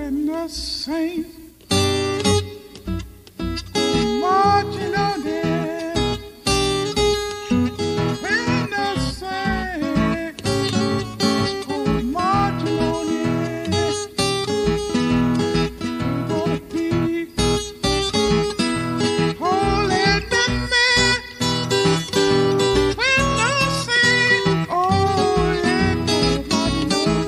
when the saints marching on there, when the saints marching on there, we're gonna be holy man. When the saints, oh yeah, marching on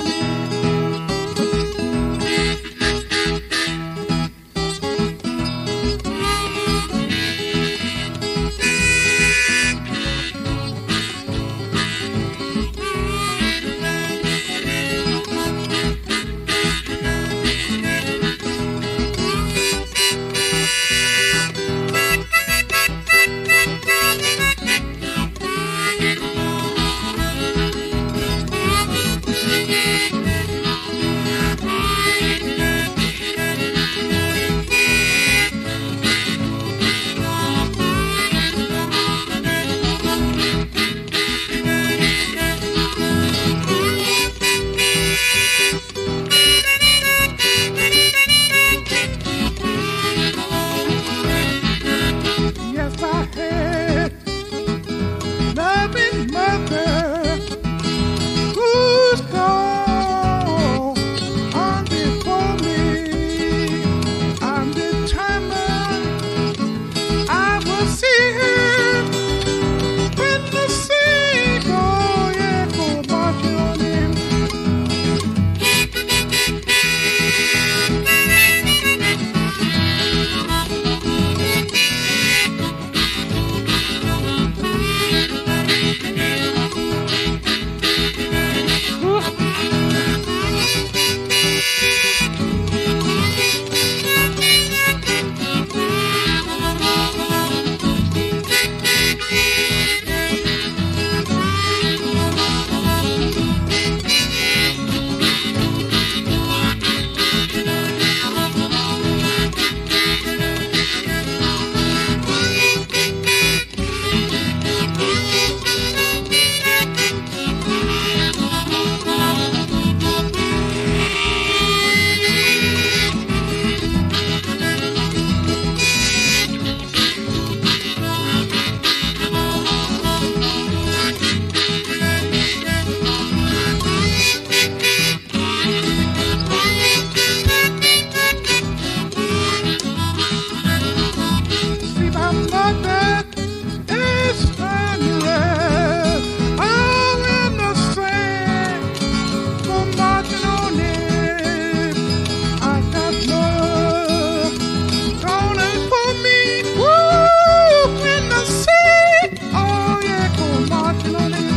yes, I had loving mother who's gone on before me. I'm determined I will see her when the sea go, yeah, go marching on in. See, my mother is thundering, all in the sand, go marching on in. I got love calling for me, woo, when the sea, oh yeah, go marching on in.